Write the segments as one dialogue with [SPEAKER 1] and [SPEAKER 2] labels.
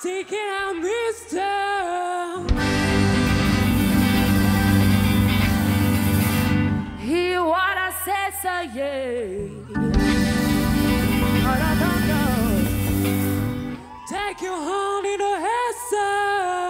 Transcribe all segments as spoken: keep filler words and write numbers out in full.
[SPEAKER 1] taking out mister.
[SPEAKER 2] Hear what I say, so yeah. But I don't know.
[SPEAKER 1] Take your hand in the head, sir.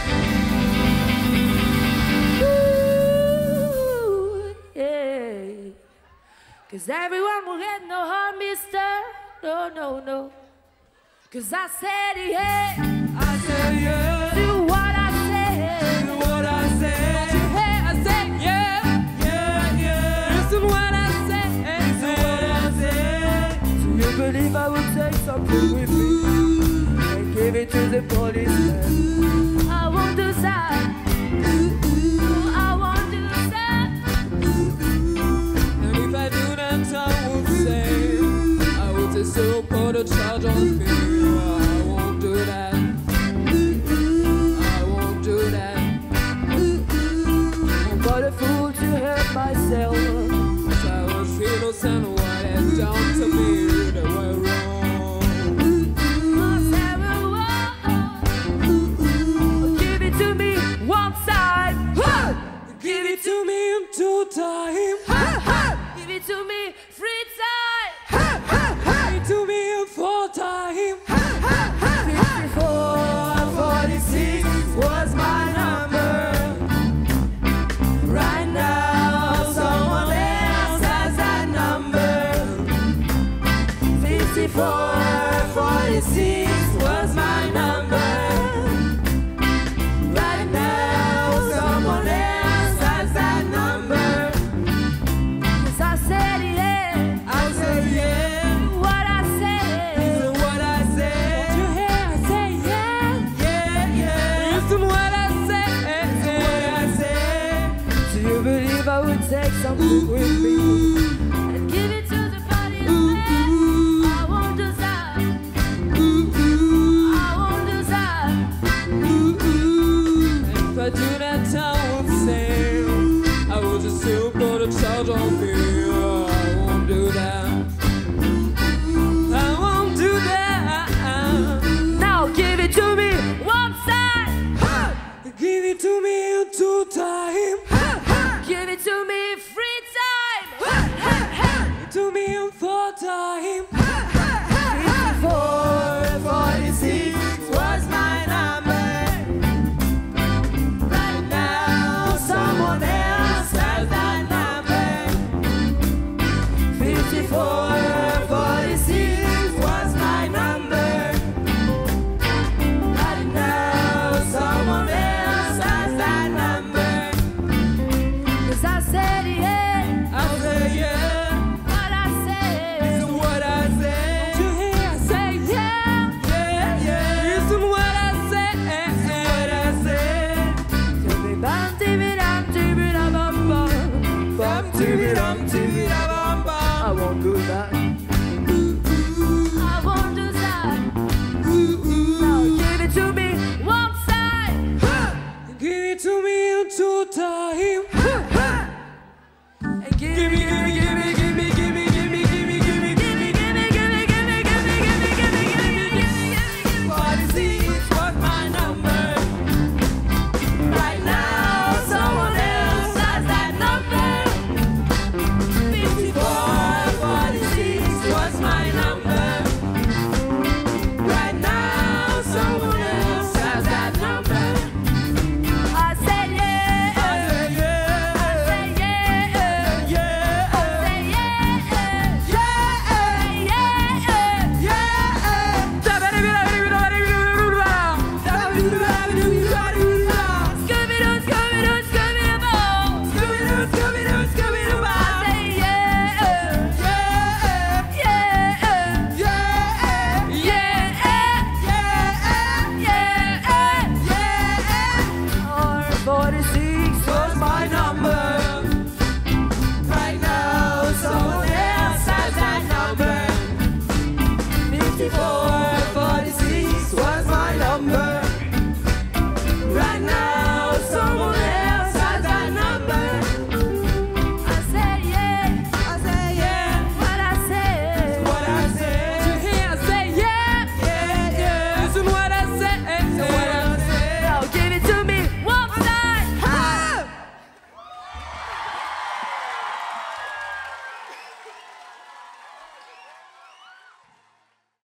[SPEAKER 2] Ooh, yeah. Cause everyone will get no harm, mister. No, no, no. Cause I said yeah.
[SPEAKER 1] I said yeah.
[SPEAKER 2] Do what I say.
[SPEAKER 1] Do what I say. Don't you hear? I said yeah. Yeah, yeah. Listen what I say. Listen what I say.
[SPEAKER 2] Do you believe I would take something with me and give it to the policeman? I won't do that. I won't do that.
[SPEAKER 1] And if I do that, I would say, I would say so put a charge on me. I won't do that. I won't do that.
[SPEAKER 2] I'm but a fool to hurt myself.
[SPEAKER 1] I was innocent, what had done to me, they were wrong.
[SPEAKER 2] Give it to me one time.
[SPEAKER 1] Give it to me in two time.
[SPEAKER 2] Give it to me three times.
[SPEAKER 1] Give it to me in four time.
[SPEAKER 2] fifty-four, forty-six was my number. Right now, someone else has that number. fifty-four, forty-six was my number. Right now, someone else has that number. 'Cause I said yeah.
[SPEAKER 1] I said yeah.
[SPEAKER 2] Do what I say.
[SPEAKER 1] Listen what I say.
[SPEAKER 2] Don't you hear? I say yeah.
[SPEAKER 1] Yeah, yeah. Listen what I say.
[SPEAKER 2] Listen what I say. Do you believe I would take something with me and give it to the policeman? I won't do that. I won't do that.
[SPEAKER 1] And if I do that, I would say, I would just still put a charge on me. I won't do that. I won't do that.
[SPEAKER 2] Now give it to me one time.
[SPEAKER 1] Give it to me in two time.
[SPEAKER 2] Give it to me three times.
[SPEAKER 1] Give it to me in four time.
[SPEAKER 2] fifty-four, forty-six was my number. Right now, someone else has that number. fifty-four, forty-six was my number. Right now, someone else has that number. 'Cause I said yeah.
[SPEAKER 1] I say yeah.
[SPEAKER 2] What I say.
[SPEAKER 1] Listen what I say.
[SPEAKER 2] Don't you hear? I say yeah.
[SPEAKER 1] Yeah, yeah. Listen what I say. Listen what I say.
[SPEAKER 2] Bam, tibby, dam, tibby, dam, bam, bam.
[SPEAKER 1] Bam, tibby, dam, tibby.